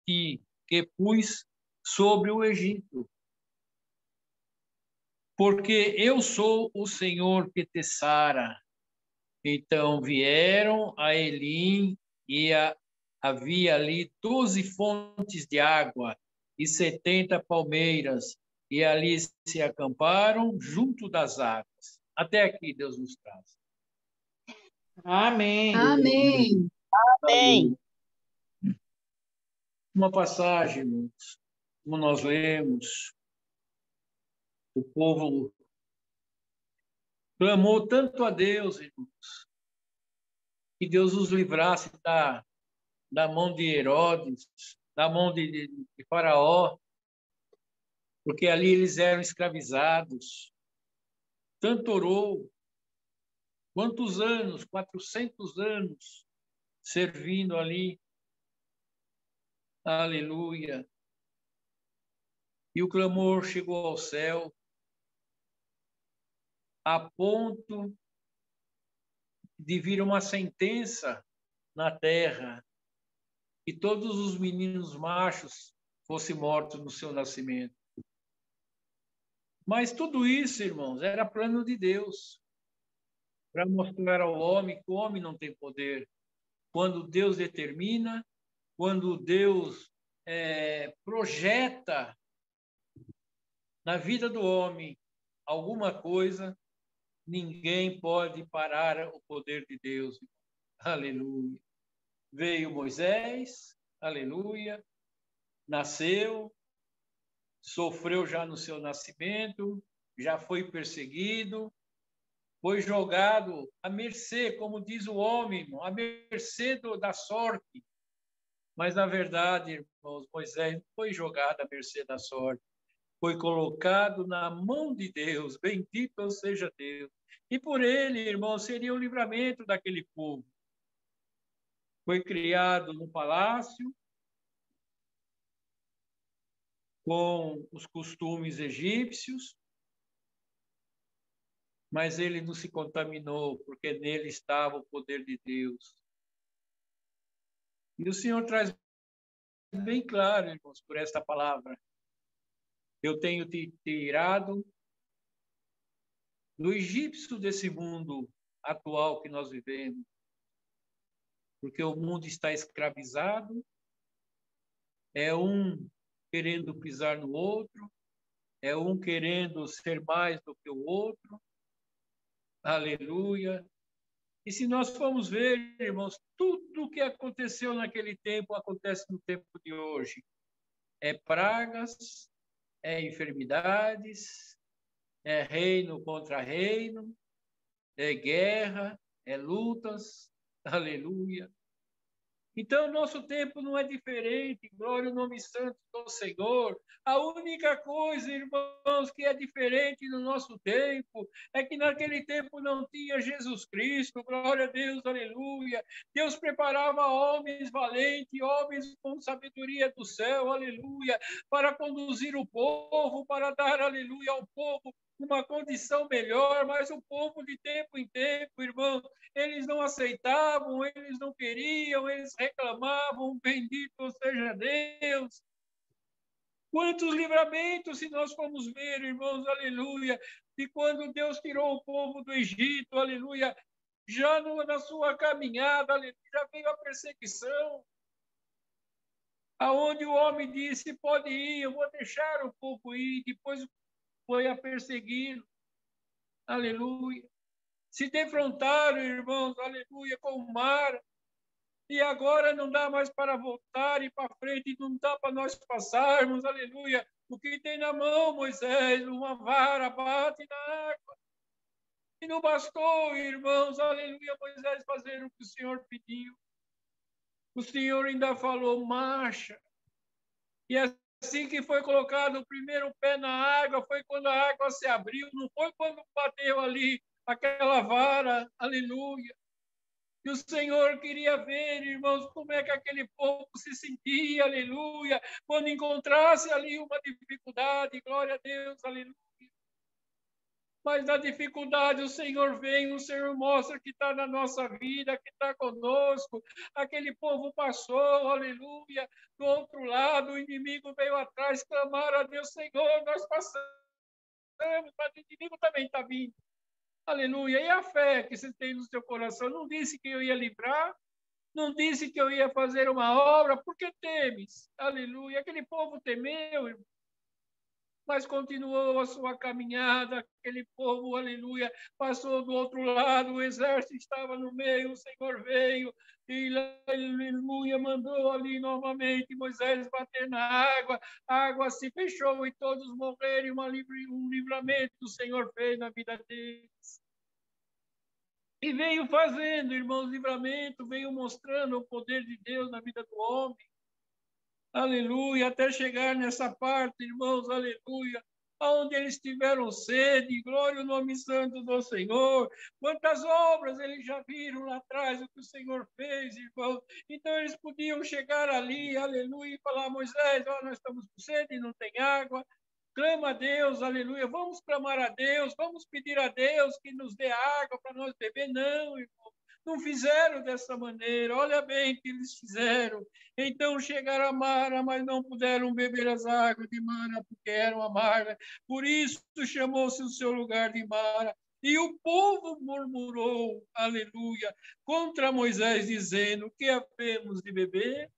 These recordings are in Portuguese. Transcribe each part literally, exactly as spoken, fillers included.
ti, que pus sobre o Egito. Porque eu sou o Senhor que te sara. Então vieram a Elim, e a, havia ali doze fontes de água e setenta palmeiras, e ali se acamparam junto das águas. Até aqui Deus nos traz. Amém. Amém. Amém. Uma passagem, irmãos, como nós lemos, o povo clamou tanto a Deus, irmãos, que Deus os livrasse da, da mão de Herodes, da mão de, de, de Faraó, porque ali eles eram escravizados. Tanto orou, quantos anos? quatrocentos anos servindo ali. Aleluia. E o clamor chegou ao céu, a ponto de vir uma sentença na terra, que todos os meninos machos fossem mortos no seu nascimento. Mas tudo isso, irmãos, era plano de Deus, para mostrar ao homem que o homem não tem poder. Quando Deus determina, quando Deus é, projeta na vida do homem alguma coisa, ninguém pode parar o poder de Deus. Aleluia. Veio Moisés, aleluia, nasceu, sofreu já no seu nascimento, já foi perseguido, foi jogado à mercê, como diz o homem, à mercê do, da sorte. Mas, na verdade, irmãos, Moisés não foi jogado à mercê da sorte, foi colocado na mão de Deus, bendito seja Deus. E por ele, irmãos, seria o livramento daquele povo. Foi criado no palácio, com os costumes egípcios, mas ele não se contaminou, porque nele estava o poder de Deus. E o Senhor traz bem claro, irmãos, por esta palavra: eu tenho te tirado do egípcio desse mundo atual que nós vivemos, porque o mundo está escravizado, é um querendo pisar no outro, é um querendo ser mais do que o outro. Aleluia. E se nós formos ver, irmãos, tudo o que aconteceu naquele tempo acontece no tempo de hoje. É pragas, é enfermidades, é reino contra reino, é guerra, é lutas. Aleluia. Então, nosso tempo não é diferente. Glória ao nome santo do Senhor. A única coisa, irmãos, que é diferente no nosso tempo é que naquele tempo não tinha Jesus Cristo. Glória a Deus, aleluia. Deus preparava homens valentes, homens com sabedoria do céu, aleluia, para conduzir o povo, para dar, aleluia, ao povo uma condição melhor, mas o povo de tempo em tempo, irmão, eles não aceitavam, eles não queriam, eles reclamavam, bendito seja Deus. Quantos livramentos, se nós formos ver, irmãos, aleluia, de quando Deus tirou o povo do Egito, aleluia, já no, na sua caminhada, aleluia, já veio a perseguição, aonde o homem disse, pode ir, eu vou deixar o povo ir, depois foi a perseguir, aleluia. Se defrontaram, irmãos, aleluia, com o mar, e agora não dá mais para voltar e para frente, não dá para nós passarmos, aleluia. O que tem na mão, Moisés, uma vara, bate na água. E não bastou, irmãos, aleluia, Moisés fazer o que o Senhor pediu. O Senhor ainda falou, marcha. E assim que foi colocado o primeiro pé na água, foi quando a água se abriu, não foi quando bateu ali aquela vara, aleluia. E o Senhor queria ver, irmãos, como é que aquele povo se sentia, aleluia, quando encontrasse ali uma dificuldade, glória a Deus, aleluia. Mas na dificuldade o Senhor vem, o Senhor mostra que está na nossa vida, que está conosco. Aquele povo passou, aleluia. Do outro lado, o inimigo veio atrás, clamar a Deus, Senhor, nós passamos, mas o inimigo também está vindo. Aleluia. E a fé que você tem no seu coração? Não disse que eu ia livrar? Não disse que eu ia fazer uma obra? Por que temes? Aleluia. Aquele povo temeu, irmão, mas continuou a sua caminhada, aquele povo, aleluia, passou do outro lado, o exército estava no meio, o Senhor veio, e aleluia, mandou ali novamente Moisés bater na água, a água se fechou e todos morreram, uma, um livramento o Senhor fez na vida deles. E veio fazendo, irmãos, livramento, veio mostrando o poder de Deus na vida do homem. Aleluia, até chegar nessa parte, irmãos, aleluia, onde eles tiveram sede, glória ao nome santo do Senhor. Quantas obras eles já viram lá atrás, o que o Senhor fez, irmãos. Então eles podiam chegar ali, aleluia, e falar, Moisés, ó, nós estamos com sede, não tem água. Clama a Deus, aleluia, vamos clamar a Deus, vamos pedir a Deus que nos dê água para nós beber. Não, irmão. Não fizeram dessa maneira, olha bem o que eles fizeram. Então chegaram a Mara, mas não puderam beber as águas de Mara, porque eram amargas. Por isso chamou-se o seu lugar de Mara. E o povo murmurou, aleluia, contra Moisés, dizendo, que havemos de beber?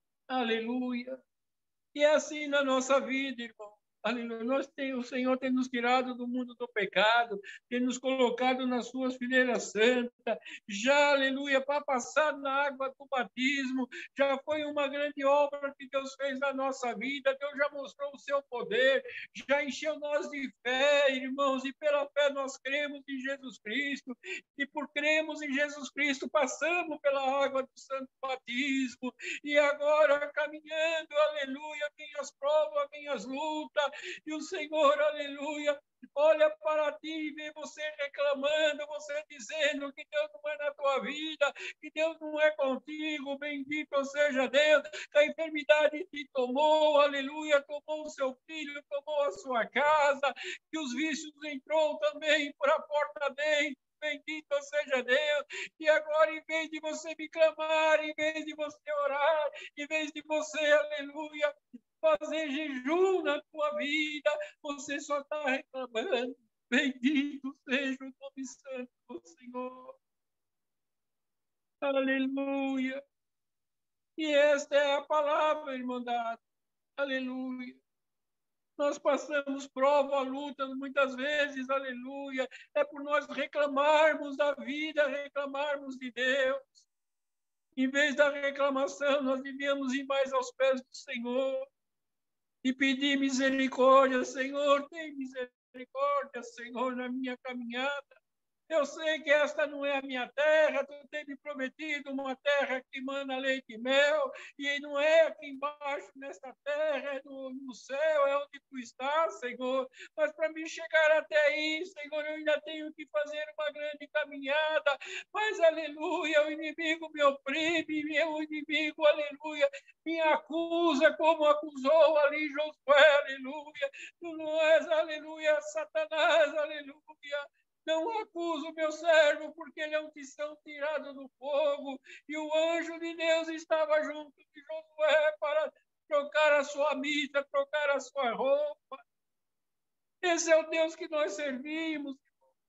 Aleluia. E é assim na nossa vida, irmão. Aleluia. Nós tem, o Senhor tem nos tirado do mundo do pecado, tem nos colocado nas suas fileiras santas, já, aleluia, para passar na água do batismo, já foi uma grande obra que Deus fez na nossa vida, Deus já mostrou o seu poder, já encheu nós de fé, irmãos, e pela fé nós cremos em Jesus Cristo, e por cremos em Jesus Cristo, passamos pela água do santo batismo, e agora caminhando, aleluia, vem as provas, vem as lutas, e o Senhor, aleluia, olha para ti e vê você reclamando, você dizendo que Deus não é na tua vida, que Deus não é contigo, bendito seja Deus, que a enfermidade te tomou, aleluia, tomou o seu filho, tomou a sua casa, que os vícios entrou também por a porta dentro, bendito seja Deus, e agora em vez de você me clamar, em vez de você orar, em vez de você, aleluia, fazer jejum na tua vida, você só está reclamando. Bendito seja o nome santo do Senhor. Aleluia. E esta é a palavra, irmandade. Aleluia. Nós passamos prova, lutas, muitas vezes, aleluia. É por nós reclamarmos da vida, reclamarmos de Deus. Em vez da reclamação, nós devíamos ir mais aos pés do Senhor e pedir misericórdia. Senhor, tem misericórdia, Senhor, na minha caminhada. Eu sei que esta não é a minha terra, tu tem me prometido uma terra que mana leite e mel, e não é aqui embaixo, nesta terra, é no, no céu, é onde tu estás, Senhor. Mas para mim chegar até aí, Senhor, eu ainda tenho que fazer uma grande caminhada, mas, aleluia, o inimigo me oprime, meu inimigo, aleluia, me acusa como acusou ali Josué, aleluia. Tu não és, aleluia, Satanás, aleluia. Não acuso o meu servo, porque ele é um tição tirado do fogo, e o anjo de Deus estava junto de Josué para trocar a sua mitra, trocar a sua roupa. Esse é o Deus que nós servimos.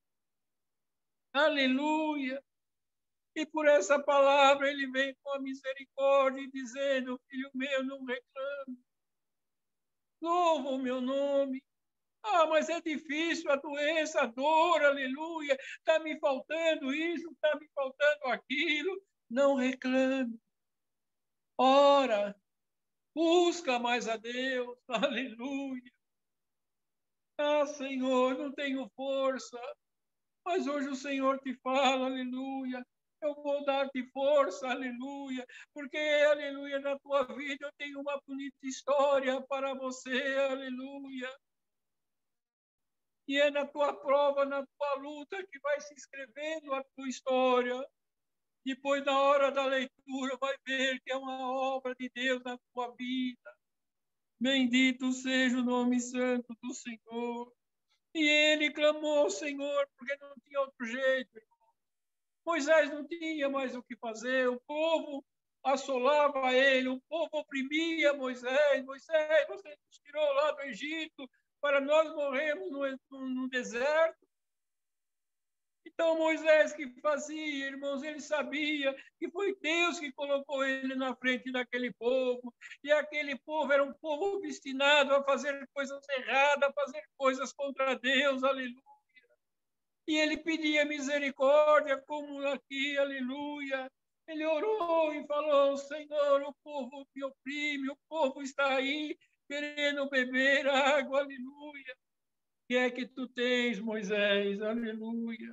Aleluia. E por essa palavra ele vem com a misericórdia, dizendo, filho meu, não reclame. Louva o meu nome. Ah, mas é difícil a doença, a dor, aleluia. Está me faltando isso, está me faltando aquilo. Não reclame. Ora, busca mais a Deus, aleluia. Ah, Senhor, não tenho força, mas hoje o Senhor te fala, aleluia. Eu vou dar-te força, aleluia, porque, aleluia, na tua vida eu tenho uma bonita história para você, aleluia. E é na tua prova, na tua luta, que vai se escrevendo a tua história. Depois, na hora da leitura, vai ver que é uma obra de Deus na tua vida. Bendito seja o nome santo do Senhor. E ele clamou ao Senhor, porque não tinha outro jeito. Moisés não tinha mais o que fazer, o povo assolava ele, o povo oprimia Moisés. Moisés, você nos tirou lá do Egito para nós morrermos no, no, no deserto. Então Moisés que fazia, irmãos, ele sabia que foi Deus que colocou ele na frente daquele povo, e aquele povo era um povo obstinado a fazer coisas erradas, a fazer coisas contra Deus, aleluia. E ele pedia misericórdia, como aqui, aleluia. Ele orou e falou, Senhor, o povo me oprime, o povo está aí querendo beber água, aleluia. O que é que tu tens, Moisés, aleluia.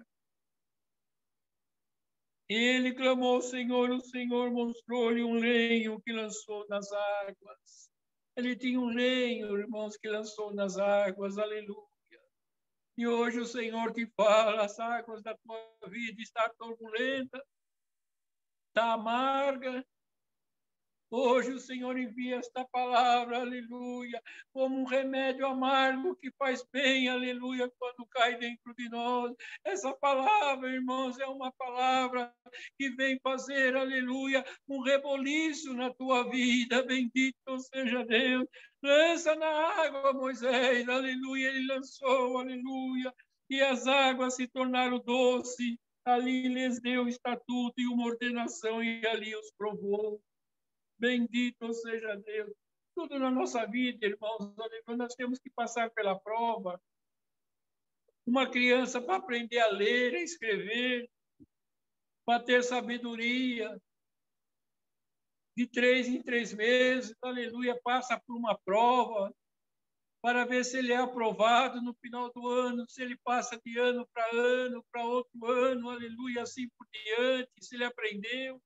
Ele clamou ao Senhor, o Senhor mostrou-lhe um lenho que lançou nas águas. Ele tinha um lenho, irmãos, que lançou nas águas, aleluia. E hoje o Senhor te fala, as águas da tua vida estão turbulentas, está amarga. Hoje o Senhor envia esta palavra, aleluia, como um remédio amargo que faz bem, aleluia, quando cai dentro de nós. Essa palavra, irmãos, é uma palavra que vem fazer, aleluia, um reboliço na tua vida. Bendito seja Deus. Lança na água, Moisés, aleluia, ele lançou, aleluia, e as águas se tornaram doces. Ali lhes deu o estatuto e uma ordenação, e ali os provou. Bendito seja Deus. Tudo na nossa vida, irmãos, nós temos que passar pela prova. Uma criança para aprender a ler, a escrever, para ter sabedoria, de três em três meses, aleluia, passa por uma prova, para ver se ele é aprovado no final do ano, se ele passa de ano para ano, para outro ano, aleluia, assim por diante, se ele aprendeu.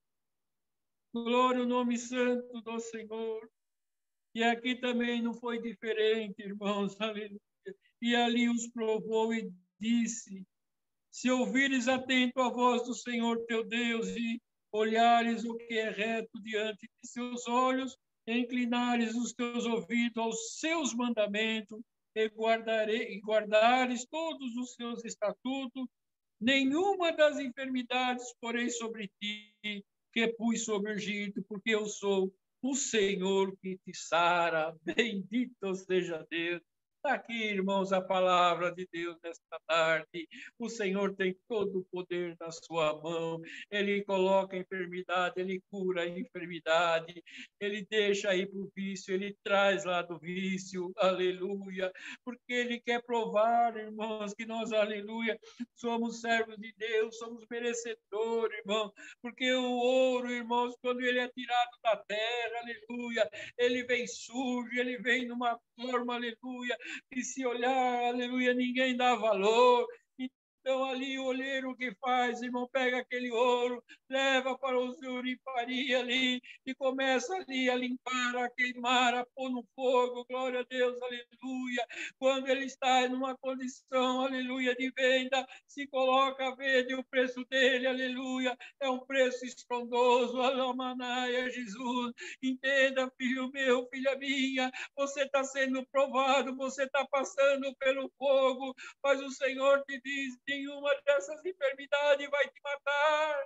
Glória ao nome santo do Senhor. E aqui também não foi diferente, irmãos, aleluia. E ali os provou e disse, se ouvires atento a voz do Senhor teu Deus e olhares o que é reto diante de seus olhos, e inclinares os teus ouvidos aos seus mandamentos e, guardarei, e guardares todos os seus estatutos, nenhuma das enfermidades porei sobre ti, que pus sobre o Egito, porque eu sou o Senhor que te sara. Bendito seja Deus. Está aqui, irmãos, a palavra de Deus nesta tarde. O Senhor tem todo o poder na sua mão. Ele coloca a enfermidade, ele cura a enfermidade, ele deixa aí para o vício, ele traz lá do vício, aleluia, porque ele quer provar, irmãos, que nós, aleluia, somos servos de Deus, somos merecedores, irmão, porque o ouro, irmãos, quando ele é tirado da terra, aleluia, ele vem sujo, ele vem numa forma, aleluia, e se olhar, aleluia, ninguém dá valor. Então, ali, o olheiro o que faz, irmão, pega aquele ouro, leva para o ourifaria ali, e começa ali a limpar, a queimar, a pôr no fogo, glória a Deus, aleluia. Quando ele está numa condição, aleluia, de venda, se coloca a verde, o preço dele, aleluia, é um preço estrondoso, alamanaia, Jesus. Entenda, filho meu, filha minha, você está sendo provado, você está passando pelo fogo, mas o Senhor te diz, nenhuma dessas enfermidades vai te matar.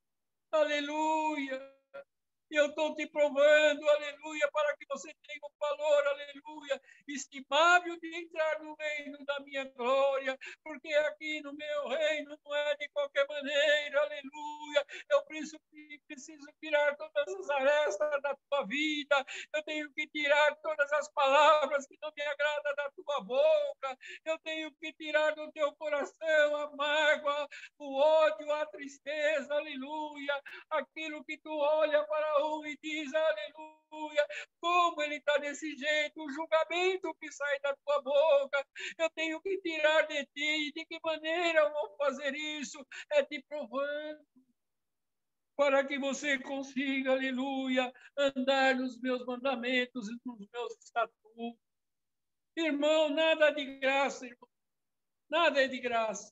Aleluia. E eu estou te provando, aleluia, para que você tenha um valor, aleluia, estimável de entrar no reino da minha glória, porque aqui no meu reino não é de qualquer maneira, aleluia. Eu preciso, preciso tirar todas as arestas da tua vida, eu tenho que tirar todas as palavras que não me agradam da tua boca, eu tenho que tirar do teu coração a mágoa, o ódio, a tristeza, aleluia, aquilo que tu olha para um e diz, aleluia, como ele está desse jeito, o julgamento que sai da tua boca, eu tenho que tirar de ti, de que maneira eu vou fazer isso? É te provando, para que você consiga, aleluia, andar nos meus mandamentos e nos meus estatutos. Irmão, nada de graça, irmão. Nada é de graça.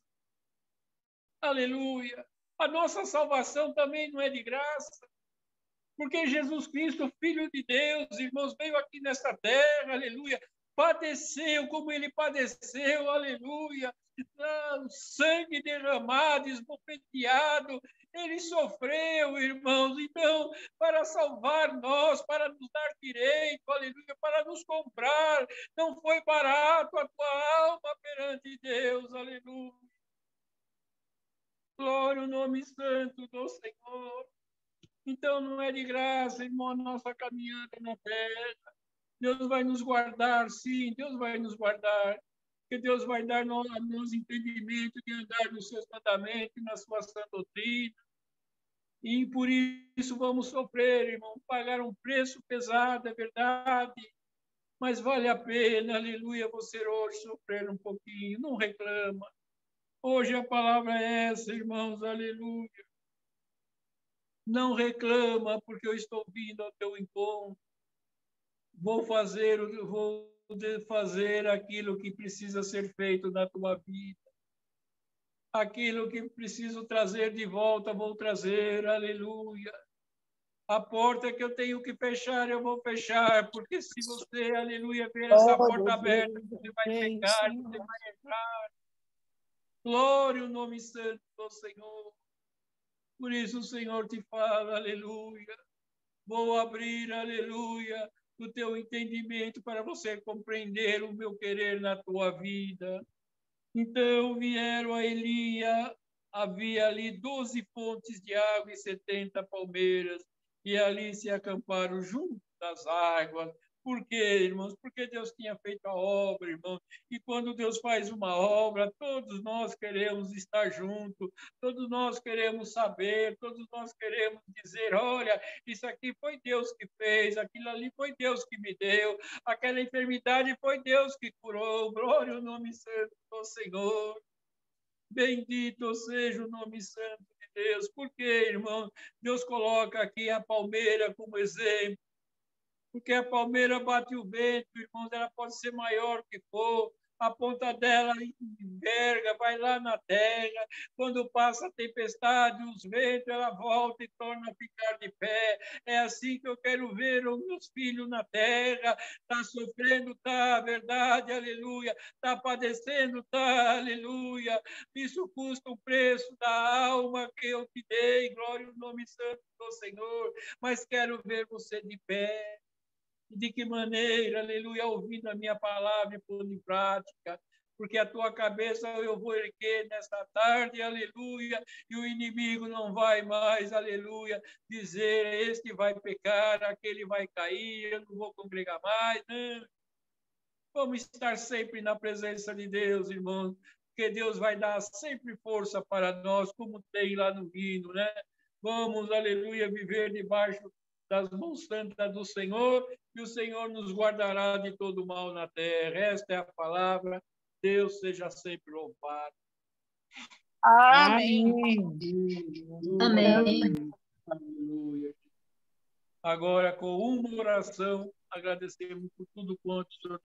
Aleluia. A nossa salvação também não é de graça. Porque Jesus Cristo, Filho de Deus, irmãos, veio aqui nesta terra, aleluia, padeceu como ele padeceu, aleluia, o sangue derramado, esbofeteado, ele sofreu, irmãos, então, para salvar nós, para nos dar direito, aleluia, para nos comprar, não foi barato a tua alma perante Deus, aleluia. Glória ao nome santo do Senhor. Então, não é de graça, irmão, a nossa caminhada na terra. Deus vai nos guardar, sim, Deus vai nos guardar. Porque Deus vai dar nos, nos entendimento de andar nos seus mandamentos, na sua sã doutrina. E por isso vamos sofrer, irmão, pagar um preço pesado, é verdade. Mas vale a pena, aleluia, você hoje sofrer um pouquinho, não reclama. Hoje a palavra é essa, irmãos, aleluia. Não reclama, porque eu estou vindo ao teu encontro. Vou fazer, vou fazer aquilo que precisa ser feito na tua vida. Aquilo que preciso trazer de volta, vou trazer, aleluia. A porta que eu tenho que fechar, eu vou fechar, porque se você, aleluia, ver essa porta aberta, você vai pecar, você vai entrar. Glória ao nome santo do Senhor. Por isso o Senhor te fala, aleluia. Vou abrir, aleluia, o teu entendimento para você compreender o meu querer na tua vida. Então vieram a Elia, havia ali doze fontes de água e setenta palmeiras, e ali se acamparam junto das águas. Por quê, irmãos? Porque Deus tinha feito a obra, irmãos. E quando Deus faz uma obra, todos nós queremos estar juntos, todos nós queremos saber, todos nós queremos dizer, olha, isso aqui foi Deus que fez, aquilo ali foi Deus que me deu, aquela enfermidade foi Deus que curou. Glória ao nome santo do Senhor. Bendito seja o nome santo de Deus. Por quê, irmão? Deus coloca aqui a palmeira como exemplo. Porque a palmeira bate o vento, irmãos, ela pode ser maior que for, a ponta dela enverga, vai lá na terra, quando passa a tempestade, os ventos, ela volta e torna a ficar de pé. É assim que eu quero ver os meus filhos na terra, está sofrendo, está, verdade, aleluia, está padecendo, está, aleluia, isso custa o preço da alma que eu te dei, glória ao nome santo do Senhor, mas quero ver você de pé. De que maneira, aleluia, ouvindo a minha palavra e pondo em prática, porque a tua cabeça eu vou erguer nesta tarde, aleluia, e o inimigo não vai mais, aleluia, dizer, este vai pecar, aquele vai cair, eu não vou congregar mais, não. Vamos estar sempre na presença de Deus, irmãos, porque Deus vai dar sempre força para nós, como tem lá no hino, né? Vamos, aleluia, viver debaixo das mãos santas do Senhor, e o Senhor nos guardará de todo mal na terra. Esta é a palavra. Deus seja sempre louvado. Amém. Amém. Aleluia. Agora, com uma oração, agradecemos por tudo quanto o Senhor